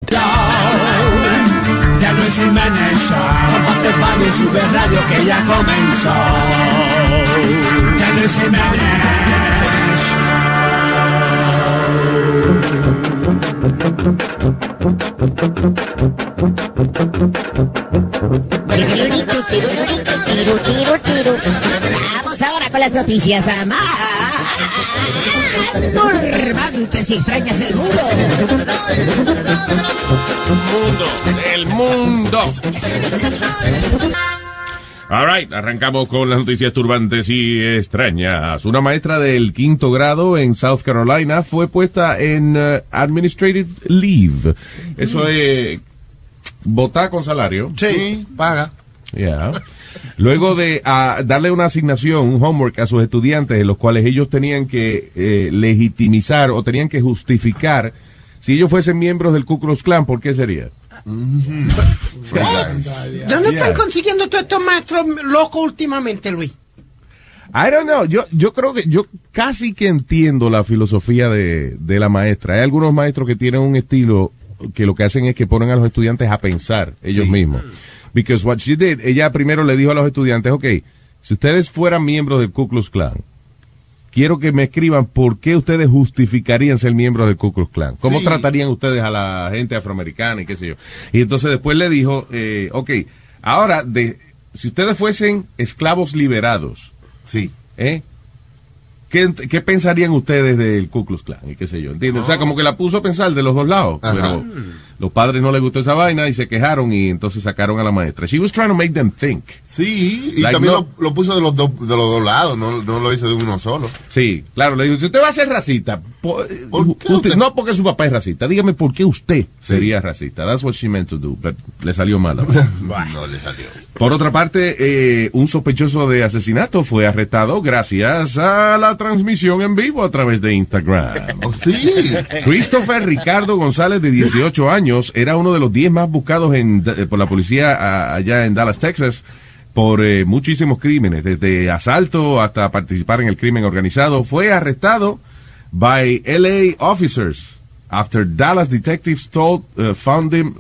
Ya Luis Jiménez Show. Comparte pan y sube radio que ya comenzó. Ya Luis Vamos ahora con las noticias más turbantes y extrañas del mundo. El mundo. All right, arrancamos con las noticias turbantes y extrañas. Una maestra del 5º grado en South Carolina fue puesta en administrative leave. Eso es votar con salario. Sí, paga. Yeah. Luego de darle una asignación, un homework a sus estudiantes, en los cuales ellos tenían que legitimizar o tenían que justificar si ellos fuesen miembros del Ku Klux Klan, ¿por qué sería? ¿Dónde están consiguiendo todos estos maestros locos últimamente, Luis? I don't know. Yo creo que yo casi que entiendo la filosofía de la maestra. Hay algunos maestros que tienen un estilo que lo que hacen es que ponen a los estudiantes a pensar ellos mismos. Because what she did, ella primero le dijo a los estudiantes, okay, si ustedes fueran miembros del Ku Klux Klan, quiero que me escriban por qué ustedes justificarían ser miembros del Ku Klux Klan. ¿Cómo tratarían ustedes a la gente afroamericana y qué sé yo? Y entonces después le dijo, okay, ahora, si ustedes fuesen esclavos liberados, ¿qué pensarían ustedes del Ku Klux Klan? Y qué sé yo, ¿entiendes? O sea, como que la puso a pensar de los dos lados. Ajá. Pero los padres no les gustó esa vaina y se quejaron y entonces sacaron a la maestra. She was trying to make them think. Sí, y like también lo puso de los dos lados, no lo hizo de uno solo. Sí, claro, le dijo, si usted va a ser racista, usted, no porque su papá es racista, dígame por qué usted sería racista. That's what she meant to do, but le salió mal. No le salió. Por otra parte, un sospechoso de asesinato fue arrestado gracias a la transmisión en vivo a través de Instagram. Oh, sí. Christopher Ricardo González, de 18 años, era uno de los 10 más buscados por la policía allá en Dallas, Texas, por muchísimos crímenes, desde asalto hasta participar en el crimen organizado. Fue arrestado by LA officers after Dallas detectives found him,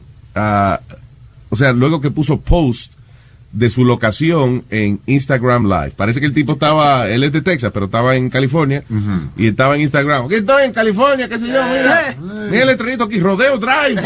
o sea, luego que puso post de su locación en Instagram Live. Parece que el tipo él es de Texas, pero estaba en California, y estaba en Instagram. Aquí estoy en California, qué sé yo, mira el letrerito aquí, Rodeo Drive,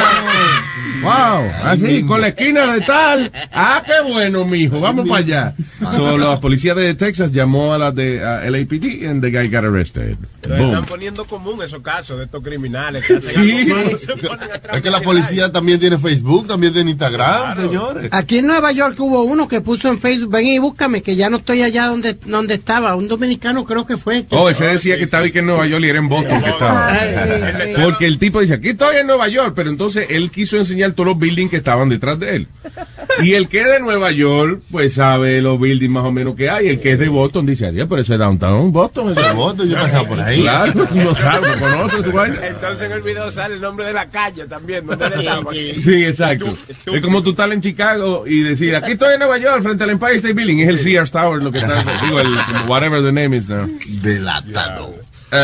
wow, así, con la esquina de tal. Ah, qué bueno, mijo, vamos para allá. La policía de Texas llamó a la de LAPD and the guy got arrested. Pero están poniendo común esos casos de estos criminales. Sí, es que la policía también tiene Facebook, también tiene Instagram, señores. Aquí en Nueva York hubo uno que puso en Facebook, ven y búscame, que ya no estoy allá donde estaba. Un dominicano creo que fue. Ese decía que estaba aquí en Nueva York y era en Boston que estaba. Porque el tipo dice, aquí estoy en Nueva York, pero entonces él quiso enseñar todos los buildings que estaban detrás de él. Y el que es de Nueva York, pues sabe los buildings más o menos que hay. El que es de Boston dice, adiós, pero ese es downtown Boston. Es de Boston, yo pasaba por ahí. Claro, no sabe, no conoce su vaina. Entonces en el video sale el nombre de la calle también, donde él estaba. Sí, exacto. Es como tú estás en Chicago y decir, aquí estoy en Nueva York, frente al Empire State Building. Es el Sears Tower, lo que está, digo, el whatever the name is now. Delatado.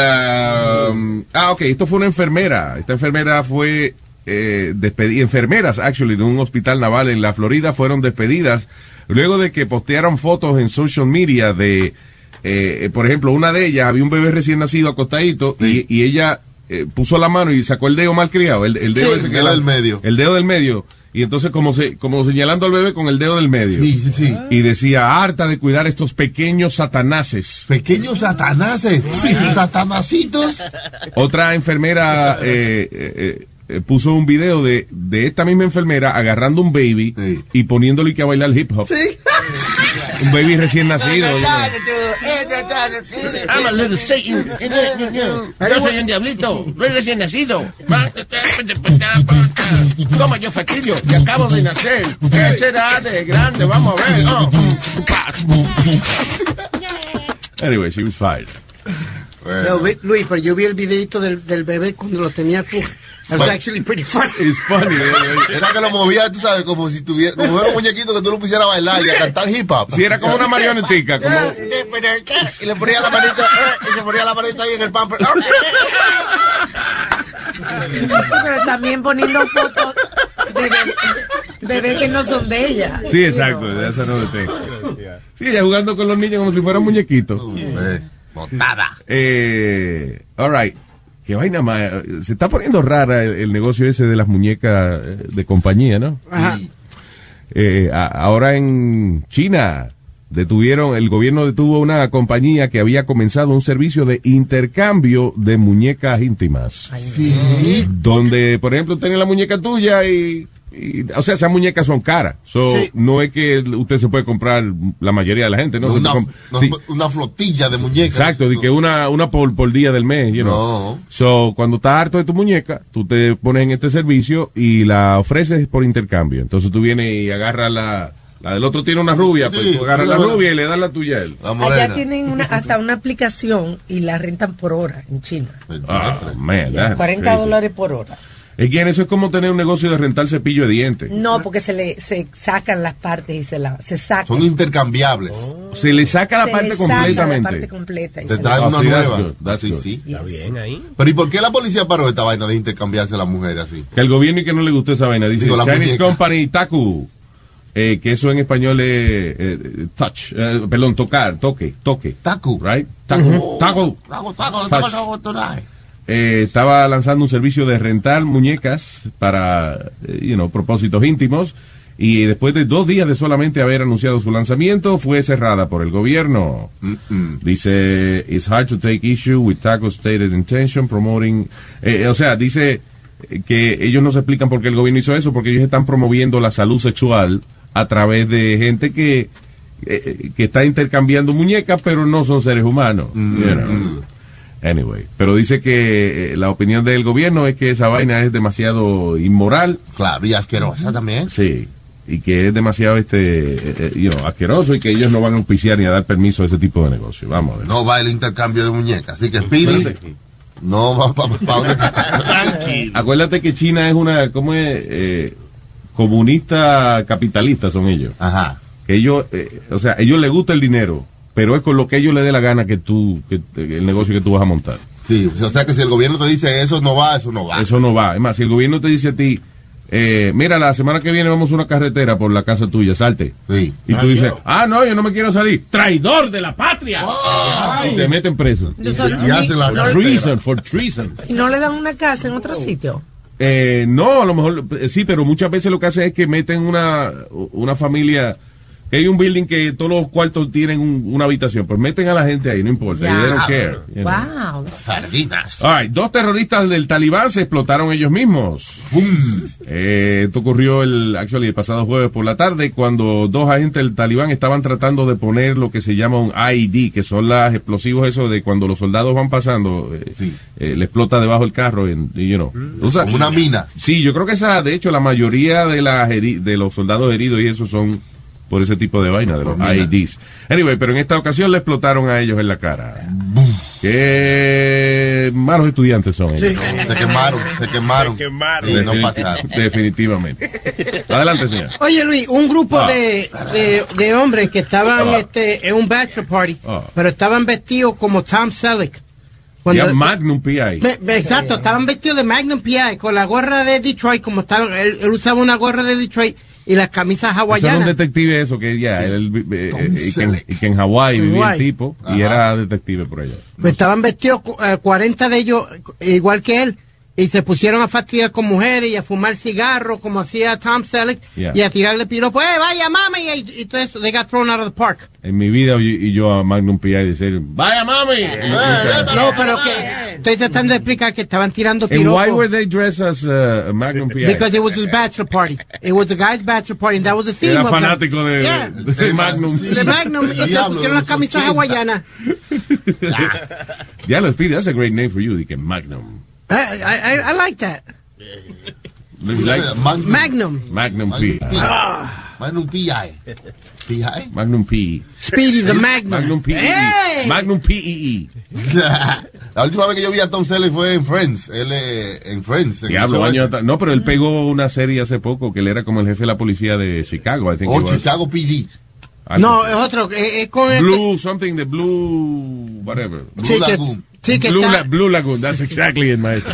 Ok, esto fue una enfermera. Esta enfermera fue despedida. Enfermeras, actually, de un hospital naval en la Florida fueron despedidas luego de que postearon fotos en social media de, por ejemplo, una de ellas, había un bebé recién nacido acostadito, y ella puso la mano y sacó el dedo mal criado, el dedo ese que del medio. El dedo del medio. Y entonces como señalando al bebé con el dedo del medio. Sí. Y decía, harta de cuidar estos pequeños satanases. ¿Pequeños satanases? Sí. ¿Satanacitos? Otra enfermera puso un video de esta misma enfermera agarrando un baby y poniéndole que a bailar hip hop. Sí. Un baby recién nacido. I'm a little Satan. Yo soy un diablito. Soy recién nacido. Toma yo fastidio, que acabo de nacer. ¿Qué será de grande? Vamos a ver. Anyway, she was fired. No, Luis, pero yo vi el videito del bebé cuando lo tenía tú. It was actually pretty funny. It's funny. Era que lo movía, tú sabes, como si tuviera, como era un muñequito que tú lo pusieras a bailar y a cantar hip hop. Sí, era como una marionetica, como... Y le ponía la manita, y se ponía la manita ahí en el pamper. Pero también poniendo fotos de bebés que no son de ella. Sí, exacto, de esa no tengo. Sí, ella jugando con los niños como si fueran muñequitos. Botada. All right. Qué vaina más. Se está poniendo rara el negocio ese de las muñecas de compañía, ¿no? Ajá. Ahora en China el gobierno detuvo una compañía que había comenzado un servicio de intercambio de muñecas íntimas. Sí. Donde, por ejemplo, tenga la muñeca tuya y o sea, esas muñecas son caras. Sí. No es que usted se puede comprar la mayoría de la gente, ¿no? Una flotilla de muñecas. Exacto, de que una por día del mes, you know. No. So, cuando estás harto de tu muñeca, tú te pones en este servicio y la ofreces por intercambio. Entonces tú vienes y agarras la del otro tiene una rubia, pues tú agarras la rubia y le das la tuya a él. Allá tienen hasta una aplicación y la rentan por hora en China. Man, that's $40 crazy. por hora. Eso es como tener un negocio de rentar cepillo de dientes. No, porque se sacan las partes y se sacan. Son intercambiables. Se le saca la Se parte le saca completamente. la parte completa y Te se traen la- una sí, that's nueva. good, that's Sí, good. sí. Está bien ahí. Pero ¿y por qué la policía paró esta vaina de intercambiarse las mujeres así? Que al gobierno y que no le gustó esa vaina. Dice Digo, la Chinese muñeca. Company Taku. Que eso en español es touch. Perdón, toque. Taku. Right? Taku. Taku. Estaba lanzando un servicio de rentar muñecas para, propósitos íntimos. Y después de 2 días de solamente haber anunciado su lanzamiento, fue cerrada por el gobierno. Dice, it's hard to take issue with Taco's stated intention promoting... dice que ellos no se explican por qué el gobierno hizo eso, porque ellos están promoviendo la salud sexual a través de gente que está intercambiando muñecas, pero no son seres humanos. You know. Anyway, pero dice que la opinión del gobierno es que esa vaina es demasiado inmoral. Claro, y asquerosa también. Sí, y que es demasiado asqueroso y que ellos no van a auspiciar ni a dar permiso a ese tipo de negocio. Vamos a ver. No va el intercambio de muñecas. Así que Speedy no va Tranquilo. Acuérdate que China es una, comunista capitalista son ellos. Ajá. Que ellos, ellos les gusta el dinero, pero es con lo que ellos les dé la gana que el negocio que tú vas a montar. Sí, o sea que si el gobierno te dice eso no va, eso no va. Eso no va. Es más, si el gobierno te dice a ti, mira, la semana que viene vamos a una carretera por la casa tuya, salte. Sí. Y tú dices, no, yo no me quiero salir. ¡Traidor de la patria! Y te meten preso. Y hacen la Treason, for treason. ¿Y no le dan una casa en otro sitio? No, a lo mejor sí, pero muchas veces lo que hacen es que meten una familia, que hay un building que todos los cuartos tienen una habitación, pues meten a la gente ahí, no importa, Ya. they don't care. You know. Wow. sardinas. All right, 2 terroristas del Talibán se explotaron ellos mismos. Esto ocurrió el pasado jueves por la tarde, cuando 2 agentes del Talibán estaban tratando de poner lo que se llama un IED, que son los explosivos esos de cuando los soldados van pasando, Sí. le explota debajo el carro, O sea, Como una mina. sí, yo creo que de hecho, la mayoría de los soldados heridos y eso son por ese tipo de vaina, de los IEDs. Anyway, pero en esta ocasión le explotaron a ellos en la cara. Qué malos estudiantes son ellos. Se quemaron. Y no pasaron. Definitivamente. Adelante, señor. Oye, Luis, un grupo de hombres que estaban en un bachelor party, pero estaban vestidos como Tom Selleck. Ya Magnum P.I. Exacto, estaban vestidos de Magnum P.I. con la gorra de Detroit, como estaban, él usaba una gorra de Detroit y las camisas Eso era un hawaianas. detective y que en Hawái vivía el tipo y era detective por allá. Pues estaban vestidos 40 de ellos igual que él. Y se pusieron a fastidiar con mujeres y a fumar cigarros como hacía Tom Selleck y a tirarle piropos, vaya mami, y todo eso, they got thrown out of the park. En mi vida y yo a Magnum P.I. decir, vaya mami. No, pero que estoy tratando de explicar que estaban tirando And why piropos. were they dressed as Magnum P.I.? Because it was his bachelor party. It was the guy's bachelor party, and that was the theme Era of them. fanático de Magnum. De Magnum, y se Diablo, pusieron las camisas 80. hawaianas. Ya lo Speedy, that's a great name for you, que Magnum. I like that. Like Magnum. Magnum P. Magnum P.I. P.I. Magnum P. Speedy the Magnum. Magnum P. Hey! Magnum P. La última vez que yo vi a Tom Selleck fue en Friends. Él en Friends. Diablo, no, pero él pegó una serie hace poco que él era como el jefe de la policía de Chicago, I think it was. Chicago PD. No, es otro. Es con Blue, something de Blue, whatever. Blue Sí, Lagoon. Sí, que Blue Lagoon, that's exactly it, maestro.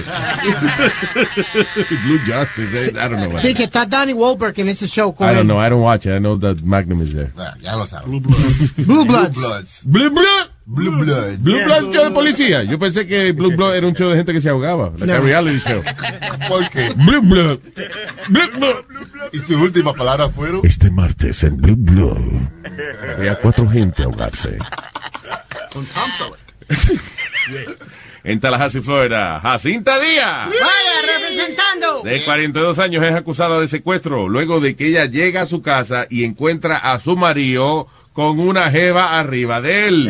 Blue Justice, I don't know. Sí, que está Donnie Wahlberg en ese show con I don't él. know, I don't watch it. I know that Magnum is there. Ya lo sabes. Blue Bloods. Blue Blood. Blue Blood. Blue Blood, show de policía. Yo pensé que Blue Blood era un show de gente que se ahogaba. Like a reality show. ¿Por qué? Blue Blood. Blue Blood. Y sus últimas palabras fueron... Este martes en Blue Blood había 4 gente ahogarse. Con Tom Selleck. En Tallahassee, Florida, Jacinta Díaz, ¡Vaya, representando! de 42 años, es acusada de secuestro luego de que ella llega a su casa y encuentra a su marido con una jeva arriba de él.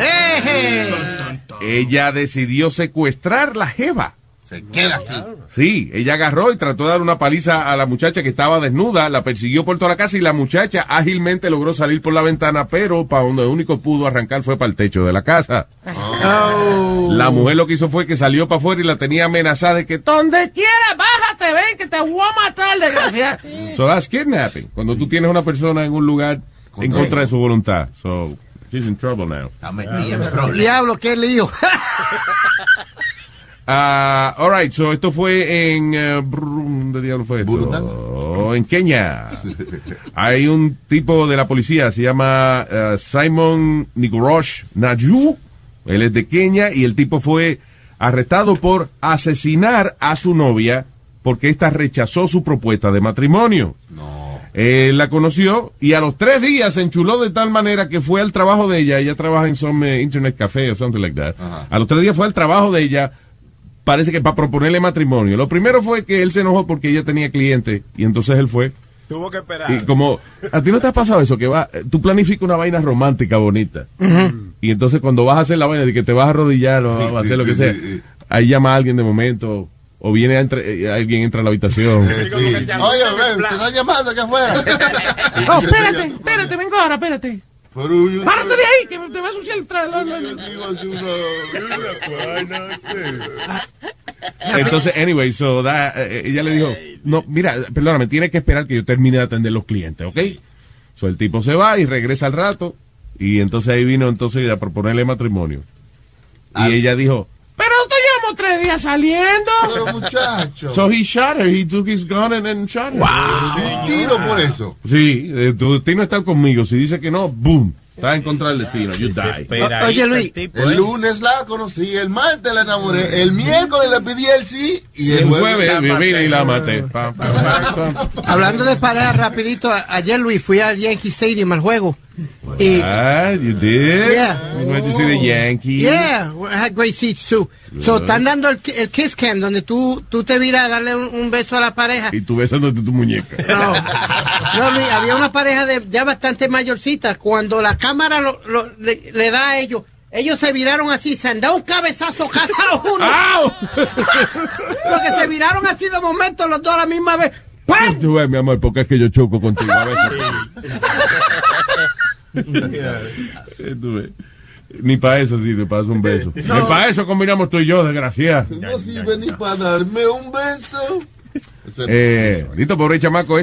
Ella decidió secuestrar la jeva. Se queda aquí. Sí, ella agarró y trató de dar una paliza a la muchacha que estaba desnuda, la persiguió por toda la casa y la muchacha ágilmente logró salir por la ventana, pero para donde único pudo arrancar fue para el techo de la casa. Oh. La mujer lo que hizo fue que salió para afuera y la tenía amenazada de que donde quiera, bájate, ven que te voy a matar, desgraciada. So that's kidnapping. Cuando tú tienes una persona en un lugar en contra de su voluntad. So she's in trouble now. Está metida en problemas. Diablo, qué lío. All right, so esto fue en ¿dónde diablo fue esto? Burundanga. En Kenia. Hay un tipo de la policía, se llama Simon Nigorosh Naju. Él es de Kenia y el tipo fue arrestado por asesinar a su novia porque ésta rechazó su propuesta de matrimonio. Él la conoció y a los 3 días se enchuló de tal manera que fue al trabajo de ella. Ella trabaja en some internet café o something like that. A los 3 días fue al trabajo de ella. Parece que para proponerle matrimonio. Lo primero fue que él se enojó porque ella tenía cliente y entonces él fue. Tuvo que esperar. Y como, ¿a ti no te ha pasado eso? Que tú planificas una vaina romántica bonita. Y entonces cuando vas a hacer la vaina de que te vas a arrodillar o a hacer lo que sea, ahí llama a alguien de momento o viene alguien entra a la habitación. Oye, ven, te están llamando acá afuera. Oh, espérate, vengo ahora, espérate. ¡Párate de ahí, que te va a ensuciar el Entonces, anyway, ella le dijo, no, mira, perdóname, tienes que esperar que yo termine de atender los clientes, ¿ok? So el tipo se va y regresa al rato, y entonces ahí vino entonces a proponerle matrimonio. Y ella dijo, pero te llevamos 3 días saliendo. Pero muchacho. So he shot her, he took his gun and shot her. Un tiro por eso. Sí, tu destino es estar conmigo. Si dice que no, boom, estás en contra del destino. You die. Oye, Luis, El lunes la conocí, el martes la enamoré, el miércoles le pedí el sí y el jueves vine y la maté. hablando de pareja rapidito, ayer Luis fui al Yankee Stadium al juego. Y, You did? Yeah. You went to see the Yankees? Yeah, I had great seats too. So están dando el kiss cam donde tú te viras a darle un beso a la pareja. Y tú besándote tu muñeca. No, Luis, había una pareja de ya bastante mayorcita. Cuando la cámara le da a ellos se viraron así, se han dado un cabezazo cada uno. ¡Au! Porque se viraron así de momento los dos a la misma vez. ¡Pam! Tú ves, mi amor, porque es que yo choco contigo a veces. Tú ves. Ni para eso sirve, para dar un beso. Ni para eso combinamos tú y yo, desgraciada. no sirve ni para darme un beso. Listo, pobre chamaco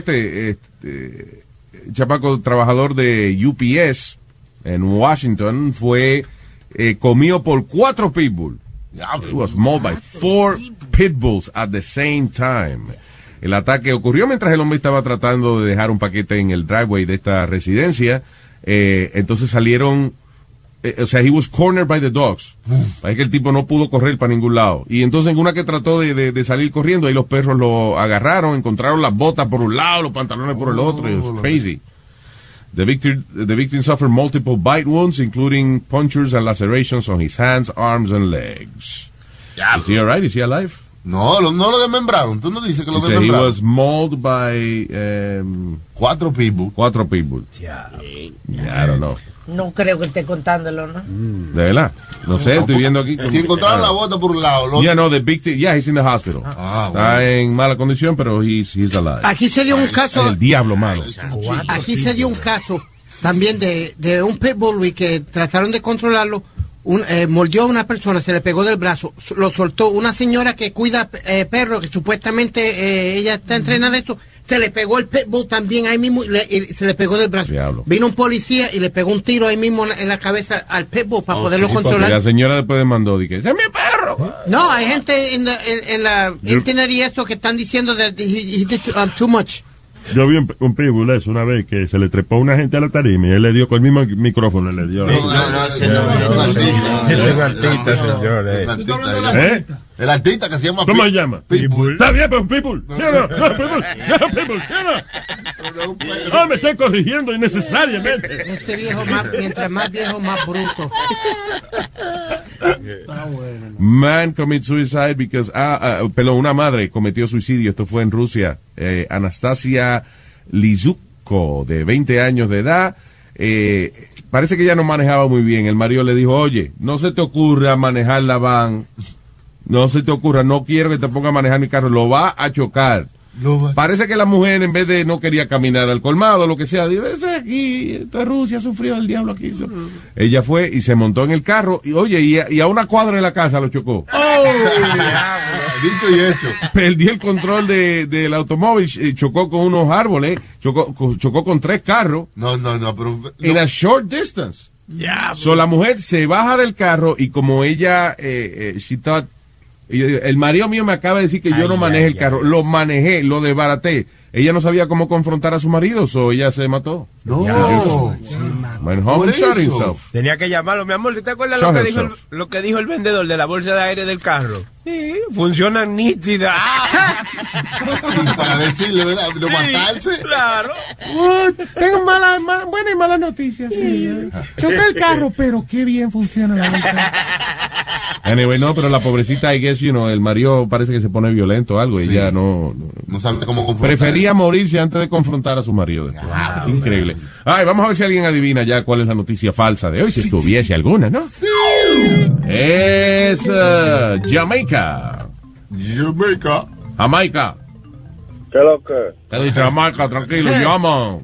chamaco trabajador de UPS en Washington fue comido por 4 pitbulls. It was mauled by 4 pitbulls at the same time. El ataque ocurrió mientras el hombre estaba tratando de dejar un paquete en el driveway de esta residencia. Entonces salieron, he was cornered by the dogs. Es que el tipo no pudo correr para ningún lado. Y entonces en una que trató de salir corriendo, ahí los perros lo agarraron, encontraron las botas por un lado, los pantalones por el otro. It was crazy. The victim suffered multiple bite wounds, including punctures and lacerations on his hands, arms, and legs. Is he alright? Is he alive? No lo desmembraron. Tú no dices que lo He desmembraron. was mauled by 4 pitbulls. 4 pitbulls. I don't know. No creo que esté contándolo, ¿no? ¿De verdad? No sé, estoy viendo aquí. Si encontraron la bota por un lado. The victim, he's in the hospital. Está en mala condición, pero he's alive. Aquí se dio un caso. El diablo malo. Aquí se dio un caso también de un pitbull y que trataron de controlarlo. Mordió a una persona, se le pegó del brazo, lo soltó. Una señora que cuida perros, que supuestamente ella está entrenada de eso, se le pegó el pitbull también ahí mismo y se le pegó del brazo. Diablo. Vino un policía y le pegó un tiro ahí mismo en la cabeza al pitbull para poderlo controlar. La señora después demandó, dije, ¡ese es mi perro! carro. No, hay gente en la internet y eso que están diciendo that he did too much. Yo vi un pitbull eso una vez que se le trepó una gente a la tarima y él le dio con el mismo micrófono, le dio. No, ese no es un artista. Es un artista, señor. El artista que se llama ¿Cómo se llama? Pitbull. Está bien, pero un pitbull. ¿Sí o no? No, pitbull. No, pitbull. ¿Sí o no? No, me están corrigiendo innecesariamente. Este viejo mientras más viejo, más bruto. Man commit suicide because una madre cometió suicidio. Esto fue en Rusia. Anastasia Lizukko, de 20 años de edad. Parece que ella no manejaba muy bien. El marido le dijo, oye, no se te ocurra manejar la van. No se te ocurra, no quiero que te ponga a manejar mi carro. Lo va a chocar. Parece que la mujer, en vez de no quería caminar al colmado, lo que sea, dijo, eso es aquí, esto es Rusia, sufrió, el diablo aquí hizo. Ella fue y se montó en el carro, y oye, y a una cuadra de la casa lo chocó. Dicho y hecho. Perdió el control del automóvil, chocó con unos árboles, chocó con 3 carros. No, pero... In a short distance. So la mujer se baja del carro y como ella, she thought, el marido mío me acaba de decir que yo no maneje el carro. Lo manejé, lo desbaraté. Ella no sabía cómo confrontar a su marido, so ella se mató. No. Went home and shot himself. Tenía que llamarlo, mi amor. ¿Te acuerdas lo que dijo el vendedor de la bolsa de aire del carro? Sí, funciona nítida. Para decirle, ¿verdad? No matarse. Claro. Tengo buena y mala noticia. Sí. Choqué el carro, pero qué bien funciona la bolsa. Anyway, no, pero la pobrecita, I guess, el marido parece que se pone violento o algo. Sí. Ella no sabe cómo confrontar. Prefería morirse antes de confrontar a su marido. Wow. Increíble. Ay, vamos a ver si alguien adivina ya cuál es la noticia falsa de hoy, si tuviese alguna, ¿no? Sí. Es Jamaica. Jamaica. ¿Qué es lo que? ¿Qué dice Jamaica? Tranquilo, llama.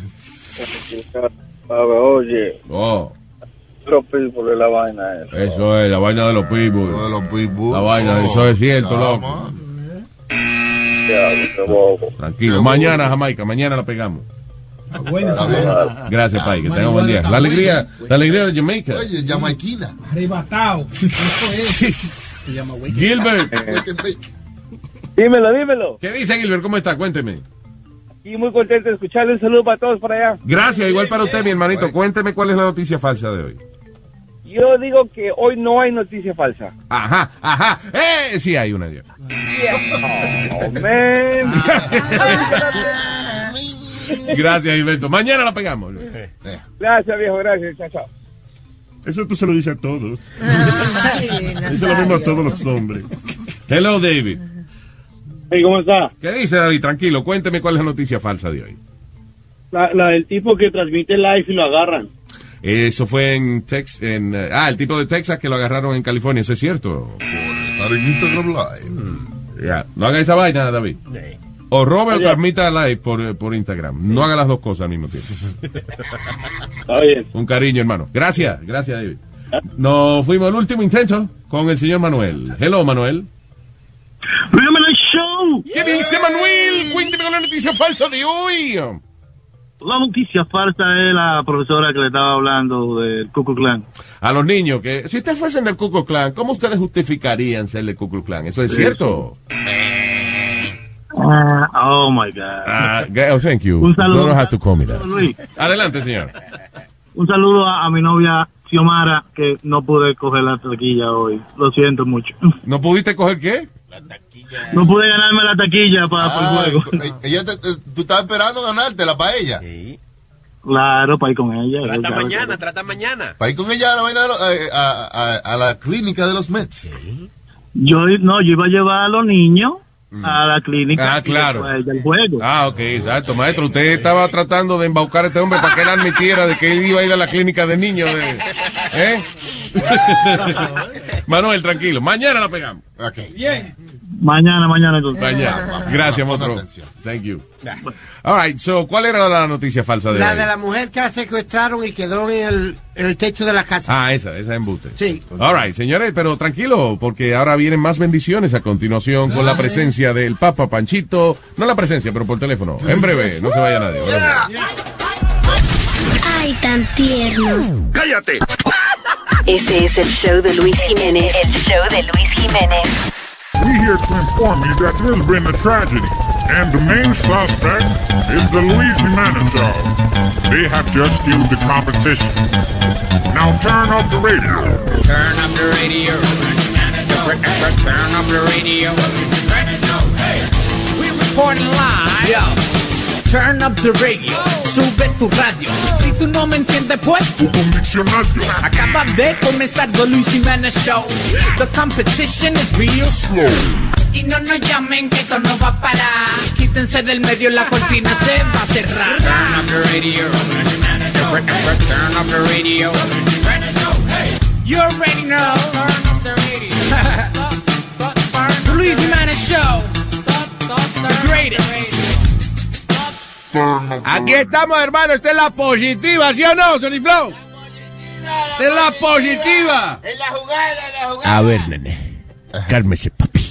Oye. Oh. Los people de la vaina esa. Eso es, la vaina de los people. La vaina, eso es cierto, loco. Tranquilo, mañana Jamaica, mañana la pegamos. Gracias, Pai, que tenga buen día. La alegría de Jamaica. Oye, jamaiquina. Arrebatado. Gilbert. Dímelo. ¿Qué dice Gilbert? ¿Cómo está? Cuénteme. Y muy contento de escucharle. Un saludo para todos por allá. Gracias, igual para usted, mi hermanito. Cuénteme cuál es la noticia falsa de hoy. Yo digo que hoy no hay noticia falsa. Ajá. Sí hay una. Oh, man. Gracias, Gilberto. Mañana la pegamos. Gracias, viejo. Gracias. Chao. Eso tú se lo dices a todos. Dice lo mismo a todos los hombres. Hello, David. Hey, ¿cómo está? ¿Qué dice, David? Tranquilo, cuénteme cuál es la noticia falsa de hoy. La del tipo que transmite live y lo agarran. Eso fue en Texas. El tipo de Texas que lo agarraron en California. ¿Eso es cierto? Por estar en Instagram Live. Ya, no haga esa vaina, David. O robe o transmita live por Instagram. No haga las dos cosas al mismo tiempo. Está bien. Un cariño, hermano. Gracias, David. Nos fuimos al último intento con el señor Manuel. Hello, Manuel. ¿Qué dice Manuel? Cuénteme con la noticia falsa de hoy. La noticia falsa es la profesora que le estaba hablando del Ku Klux Klan. A los niños, que si ustedes fuesen del Ku Klux Klan, ¿cómo ustedes justificarían ser del Ku Klux Klan? ¿Eso es cierto? Oh my God. Oh, thank you. Un saludo. You don't have to call me that. Luis. Adelante, señor. Un saludo a mi novia Xiomara, que no pude coger la taquilla hoy. Lo siento mucho. ¿No pudiste coger qué? No pude ganarme la taquilla para el juego. ¿Tú estás esperando ganártela para ella? Sí. Claro, para ir con ella. Trata mañana. Para ir con ella a la vaina a la clínica de los Mets. ¿Sí? Yo iba a llevar a los niños a la clínica. Ah, claro. Del juego. Ah, ok, exacto. Maestro, usted estaba tratando de embaucar a este hombre para que él admitiera de que él iba a ir a la clínica de niños. Manuel, tranquilo. Mañana la pegamos. Okay. Bien. Mañana entonces. Mañana. Gracias, monstruo. Thank you. All right, so, ¿cuál era la noticia falsa de hoy? La de la mujer que la secuestraron y quedó en el techo de la casa. Ah, esa embuste. Sí. All right, señores, pero tranquilo, porque ahora vienen más bendiciones a continuación con la presencia del Papa Panchito. No la presencia, pero por teléfono. En breve, no se vaya nadie. Ay, tan tiernos. ¡Cállate! Ese es el show de Luis Jiménez. El show de Luis Jiménez. We're here to inform you that there's been a tragedy, and the main suspect is the Luis Jiménez Show. They have just killed the competition. Now turn up the radio. Turn up the radio. Turn up the radio. Hey, we're reporting live. Yo. Turn up the radio, sube tu radio. Si tú no me entiendes, pues un diccionario. Acaba de comenzar The Luis Jiménez Show. The competition is real slow. Y no nos llamen que esto no va a parar. Quítense del medio, la cortina se va a cerrar. Turn up the radio. Turn up the radio. You already know. Turn up the radio. The Luis Jiménez Show. The greatest. Aquí estamos, hermano. Esta es la positiva, ¿sí o no, Sony Flow? Esta es la positiva. En la jugada. A ver, nene. Cálmese, papi.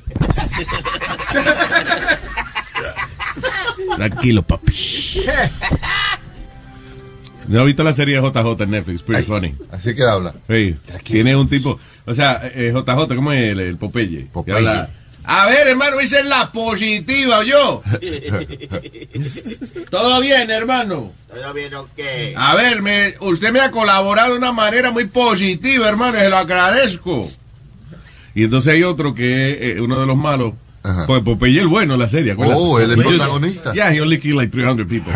Tranquilo, papi. ¿No has visto la serie de JJ en Netflix? Pretty funny. Así que habla. Sí. Tiene un tipo... O sea, JJ, ¿cómo es el Popeye? Que habla... A ver, hermano, esa es la positiva, ¿oyó? ¿Todo bien, hermano? ¿Todo bien o qué? A ver, usted me ha colaborado de una manera muy positiva, hermano, y se lo agradezco. Y entonces hay otro que es uno de los malos. Pues Popeye el bueno en la serie. ¿Acuérdate? Oh, él es protagonista. Yeah, he only killed like 300 people.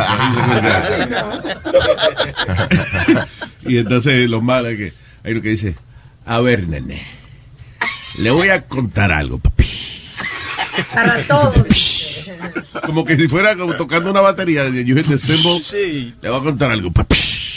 Y entonces los malos que hay uno que dice, a ver, nene, le voy a contar algo, papi. Para todos. Como que si fuera como tocando una batería. You hit the cymbal. Sí. Le voy a contar algo, papi.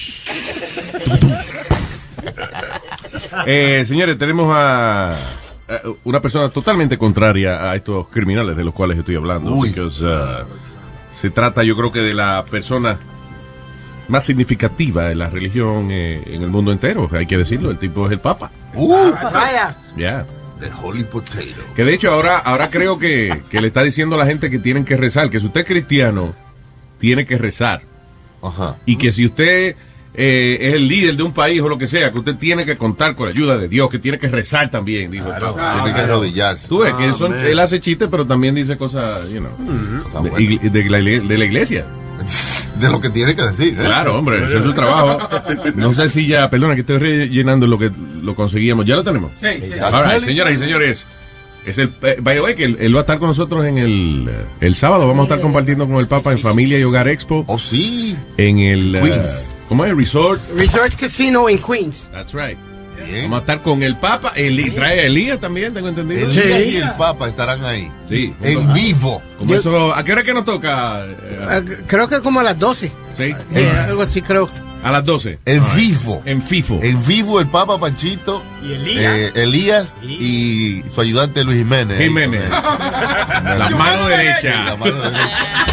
Señores, tenemos a una persona totalmente contraria a estos criminales de los cuales estoy hablando. Porque se trata, yo creo que de la persona más significativa de la religión en el mundo entero. Hay que decirlo, el tipo es el Papa. Vaya. Yeah. The Holy Potato. Que de hecho ahora creo que le está diciendo a la gente que tienen que rezar, que si usted es cristiano, tiene que rezar. Ajá. Y que si usted es el líder de un país o lo que sea, que usted tiene que contar con la ayuda de Dios, que tiene que rezar también, dijo. Claro, tiene que arrodillarse. Tú ves que él hace chistes, pero también dice cosas, you know, de la iglesia. De lo que tiene que decir, ¿eh? Claro, hombre, eso es su trabajo. No sé si ya, perdona que estoy rellenando lo que lo conseguíamos. ¿Ya lo tenemos? Sí. Right, señoras y señores, es el by the way, que él va a estar con nosotros en el sábado. Vamos a estar compartiendo con el Papa en Familia y Hogar Expo. Oh, sí. En el ¿cómo es? Resort Casino en Queens. That's right. Bien. Vamos a estar con el Papa. Trae a Elías también, tengo entendido. Elías y el Papa estarán ahí. Sí. En vivo. ¿A qué hora que nos toca? Creo que como a las 12. Sí. Algo así creo. A las 12. En vivo. En FIFO. En vivo el Papa Panchito. Y Elías. Elías y su ayudante Luis Jiménez. La mano derecha. La mano derecha.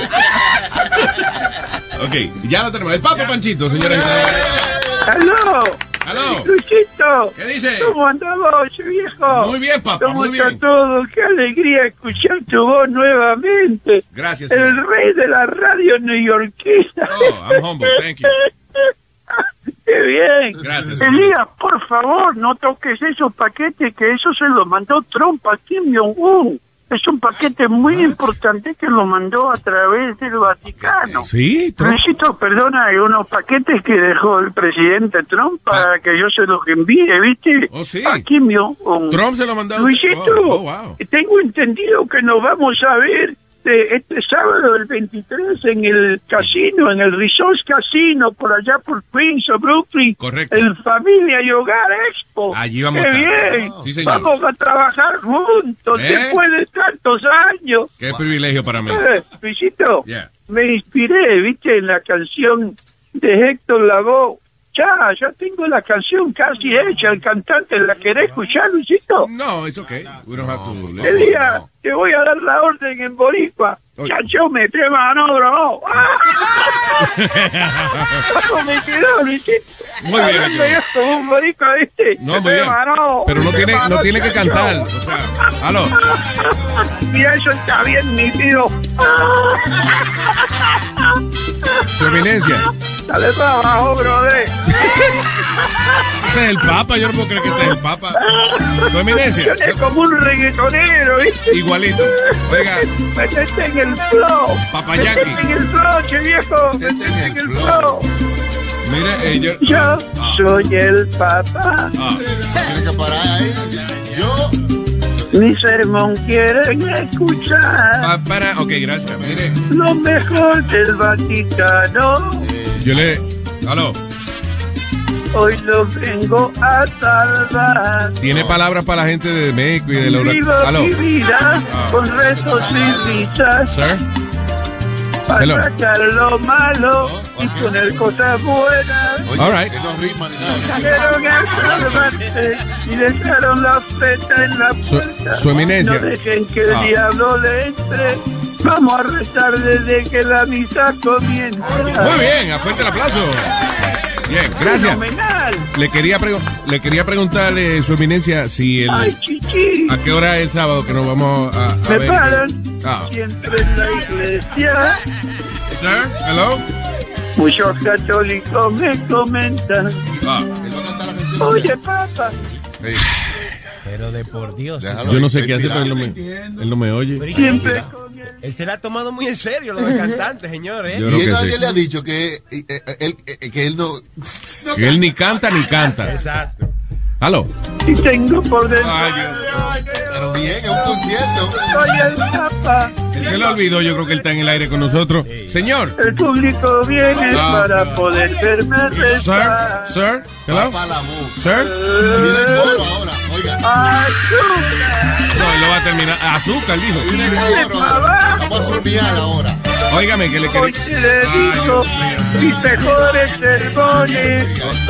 Ok, ya lo tenemos. El Papa Panchito, señores. ¡Aló! ¡Aló! Luisito, ¿qué dice? ¿Cómo andamos, viejo? Muy bien, papá, ¿Cómo muy está bien. todo? ¡Qué alegría escuchar tu voz nuevamente! Gracias, El señor. rey de la radio neoyorquina. Oh, I'm humble, thank you. ¡Qué bien! Gracias, Elías, por favor, no toques esos paquetes, que eso se lo mandó Trump a Kim Jong-un. Es un paquete muy importante que lo mandó a través del Vaticano. Sí, Luisito, perdona, hay unos paquetes que dejó el presidente Trump para que yo se los envíe, ¿viste? Oh, sí. A Kim Jong-un. Trump se lo mandó. Luisito, wow. tengo entendido que nos vamos a ver este sábado el 23 en el casino, en el Resort Casino, por allá por Queens o Brooklyn. Correcto. El Familia y Hogar Expo. Allí vamos ¡Qué a estar. bien! Sí, señor. Vamos a trabajar juntos después de tantos años. Qué privilegio para mí. Luisito, Yeah. me inspiré, viste, en la canción de Héctor Lavoe. Ya tengo la canción casi hecha, el cantante. ¿La querés escuchar, Luisito? No, it's okay. We don't have to listen. Elías, te voy a dar la orden en boricua. Chacho, me mano, bro. ¿Cómo me quedó, Luisito? Muy bien, Hablando como un boricua, ¿viste? No, muy bien. Pero no tiene que cantar. O sea, aló. Mira, eso está bien nítido. Su eminencia. Dale para abajo, brother. Este es el Papa, yo no puedo creer que este es el Papa. Tu eminencia. Es como un reggaetonero, ¿viste? Igualito. Oiga. Métete en el flow. Papayaki. Métete en el flow, che viejo. Métete en el flow. Mire, yo soy el Papa. Tiene que parar ahí. Yo. Mi sermón quieren escuchar. Ok, gracias. Mire. Lo mejor del Vaticano. Yo le... Aló. Hoy lo vengo a salvar. Tiene palabras para la gente de México y de la... Vivo Aló. mi vida con rezos y risas. Sir. Para Hello. sacar lo malo y poner cosas buenas. All right. Quiero salvarte y dejaron la feta en la puerta. Su eminencia. No dejen que el diablo le entre. Vamos a rezar desde que la misa comienza. Muy bien, fuerte el aplauso. Bien, gracias. Fenomenal. Le quería preguntarle, su eminencia, si Ay, chichi. ¿a qué hora es el sábado que nos vamos a Me ver? paran siempre en la iglesia. Sir, hello. Muchos católicos me comentan. Oye, papá. Pero de por Dios. Yo no sé qué hace, pero él no me oye. Siempre. Él se la ha tomado muy en serio, lo de cantante, señor, ¿eh? Y nadie le ha dicho que él no... Que él ni canta ni canta. Exacto. Aló. Y tengo por dentro. Pero bien, es un concierto. Soy el Papa. Él se lo olvidó, yo creo que él está en el aire con nosotros. Señor. El público viene para poder verme rezar. Sir, hello. Sir. Viene el coro ahora, oiga. No, él lo va a terminar. Azúcar, dijo. Viene el coro. Vamos a surbiar ahora. Óigame, que le Hoy quería... te dedico mis mejores sermones.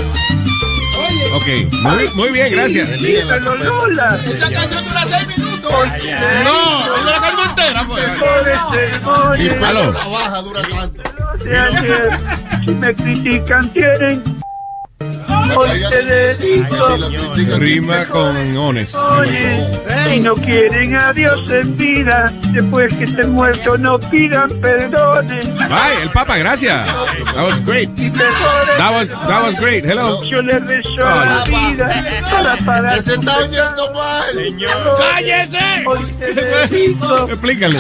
Ok, muy bien, gracias. Dímelo, Lola. Esa canción dura 6 minutos. No, es la canción entera, pues. Mejores sermones. Aló. La baja dura tanto. De ayer, si me critican, tienen. Hoy te dedico. Rima con ones. Oye, si no quieren a Dios en vida, después que estén muertos no pidan perdones. Bye, el Papa, gracias. That was great. Y mejores That was great. Hello. yo le rezo a la vida para parar. Que se está oyendo mal. ¡Cállese! Hoy te dedico. Explícale.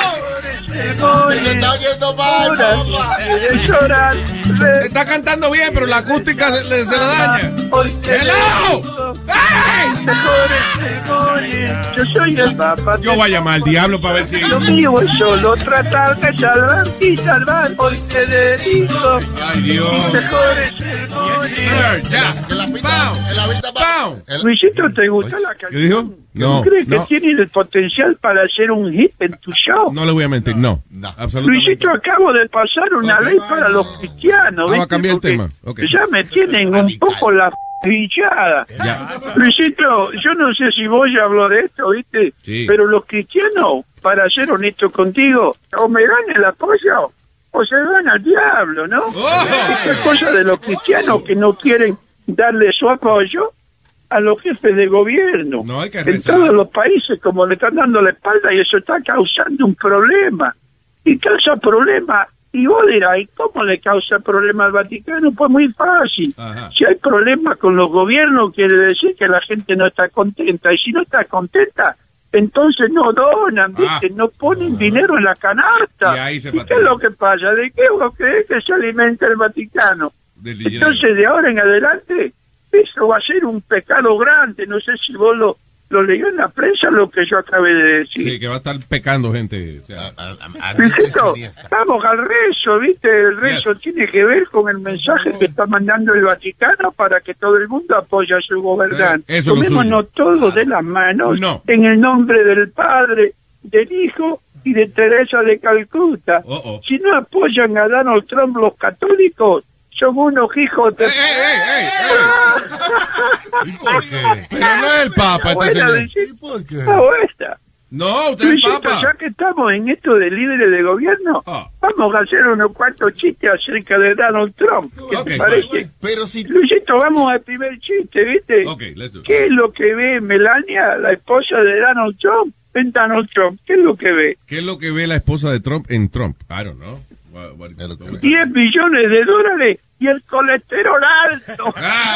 Que se está oyendo mal. Quieres llorar. Está cantando bien, pero la acústica se la daña. Hoy te ¡Hello! dedico. ¡Ay! Mejores sermones. Yo soy el Papa. Yo voy a llamar al diablo para ver si... Lo mío es solo tratar de salvar y salvar. Hoy te dedico. Ay, Dios. Mejores sermones. Sir, ya. Que la pista Pow. Luisito, ¿te gusta la canción? ¿Qué dijo? No, ¿Tú crees que no. tiene el potencial para hacer un hit en tu show? No le voy a mentir, no. Absolutamente. Luisito, acabo de pasar una ley para los cristianos. Vamos a ¿viste? cambiar el Porque tema. Okay. ya me tienen un poco la pillada. Ya. Luisito, yo no sé si vos ya habló de esto, ¿viste? Sí. Pero los cristianos, para ser honesto contigo, o me dan el apoyo o se dan al diablo, ¿no? Esta es cosa de los cristianos que no quieren darle su apoyo a los jefes de gobierno. No hay que en rezar. todos los países, como le están dando la espalda, y eso está causando un problema. Y causa problema. Y vos dirás, ¿y cómo le causa problema al Vaticano? Pues muy fácil. Ajá. Si hay problemas con los gobiernos, quiere decir que la gente no está contenta. Y si no está contenta, entonces no donan, ¿viste? No ponen dinero en la canasta. Y ahí se ¿Y qué patea. es lo que pasa? ¿De qué vos crees que se alimenta el Vaticano? Del dinero. Entonces, de ahora en adelante, eso va a ser un pecado grande. No sé si vos lo leyó en la prensa lo que yo acabé de decir. Sí, que va a estar pecando gente. O sea, Luisito, vamos al rezo, ¿viste? El rezo tiene que ver con el mensaje que está mandando el Vaticano para que todo el mundo apoye a su gobernante. Eso es lo Tomémonos todos de las manos No. en el nombre del Padre, del Hijo y de Teresa de Calcuta. Si no apoyan a Donald Trump los católicos, son unos hijos de... ¿Y por qué? Pero no es el Papa, este señor. ¿Y por qué? No, usted es el Luisito, Papa. ya que estamos en esto de líderes de gobierno, vamos a hacer unos cuantos chistes acerca de Donald Trump. ¿Qué te parece? Pero si... Luisito, vamos al primer chiste, ¿viste? Let's do it. ¿Qué es lo que ve Melania, la esposa de Donald Trump, en Donald Trump? ¿Qué es lo que ve? ¿Qué es lo que ve la esposa de Trump en Trump? I don't know. 10 millones de dólares y el colesterol alto.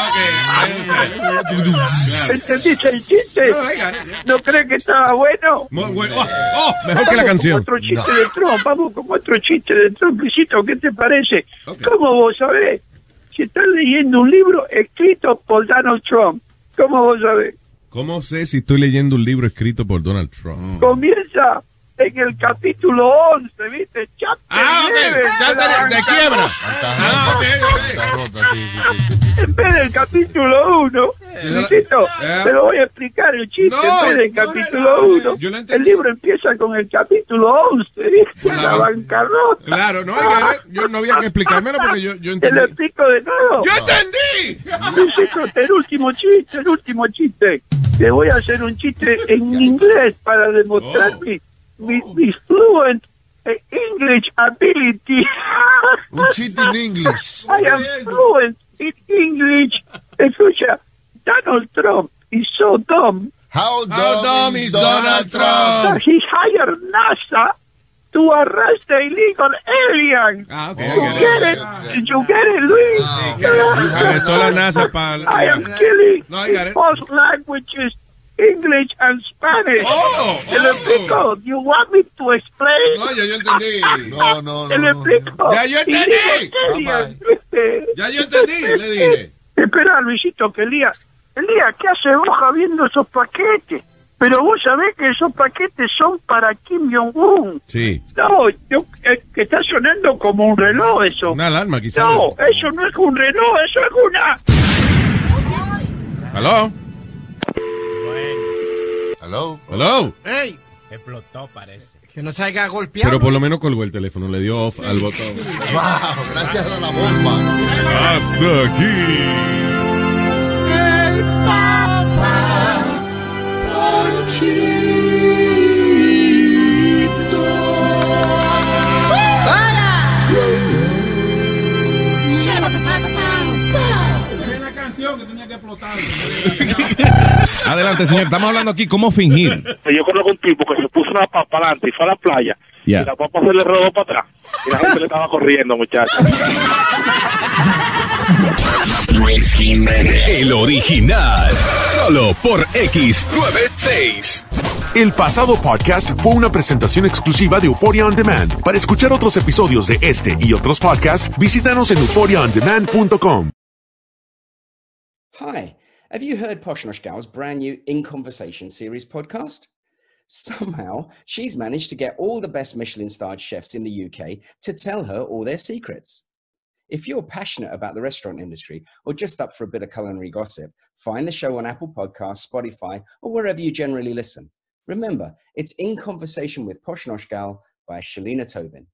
¿Entendiste el chiste? ¿No crees que estaba bueno? Mejor que la canción. Otro chiste de Trump, vamos con otro chiste de Trump. Luisito, ¿qué te parece? ¿Cómo vos sabés? Si estás leyendo un libro escrito por Donald Trump, ¿cómo vos sabés? ¿Cómo sé si estoy leyendo un libro escrito por Donald Trump? Comienza en el capítulo 11, ¿viste? De quiebra. En vez del capítulo 1, Luisito, te lo voy a explicar el chiste. En vez del capítulo 1, el libro empieza con el capítulo 11, ¿viste? La bancarrota. Claro, no, yo no había que explicármelo porque yo entendí. Te lo explico de nuevo. ¡Yo entendí! Luisito, el último chiste. Te voy a hacer un chiste en inglés para demostrar mi fluent English ability. Un chiste en English. I am fluent in English. Escucha, Donald Trump is so dumb. How dumb is Donald Trump? That he hired NASA to arrest the illegal alien. You get it, Luis? Arrestó la NASA para... I am killing both languages, English and Spanish. ¿Te lo explico? You want me to explain? No, ya yo entendí. No. ¿Te lo explico? Ya yo entendí. Ya yo entendí, le dije. Espera, Luisito, que Elías, ¿qué hace Roja viendo esos paquetes? Pero vos sabés que esos paquetes son para Kim Jong-un. Sí. No, que está sonando como un reloj eso. Una alarma, quizás. No, eso no es un reloj, eso es una... ¿Aló? Hello. Hey. Explotó, parece. Que no se haya golpeado. Pero por lo menos colgó el teléfono, le dio off al botón. Wow, gracias a la bomba. Hasta aquí. El Papa Es la canción que tenía que explotar. Adelante, señor. Estamos hablando aquí cómo fingir. Yo conozco un tipo que se puso una papa adelante y fue a la playa. Yeah. Y la papa se le rodó para atrás. Y la gente le estaba corriendo, muchachos. Luis Jiménez, el original. Solo por X96. El pasado podcast fue una presentación exclusiva de Euphoria On Demand. Para escuchar otros episodios de este y otros podcasts, visítanos en euphoriaondemand.com. Hi, have you heard Poshnosh Gal's brand new In Conversation series podcast? Somehow, she's managed to get all the best Michelin-starred chefs in the UK to tell her all their secrets. If you're passionate about the restaurant industry or just up for a bit of culinary gossip, find the show on Apple Podcasts, Spotify, or wherever you generally listen. Remember, it's In Conversation with Poshnosh Gal by Shalina Tobin.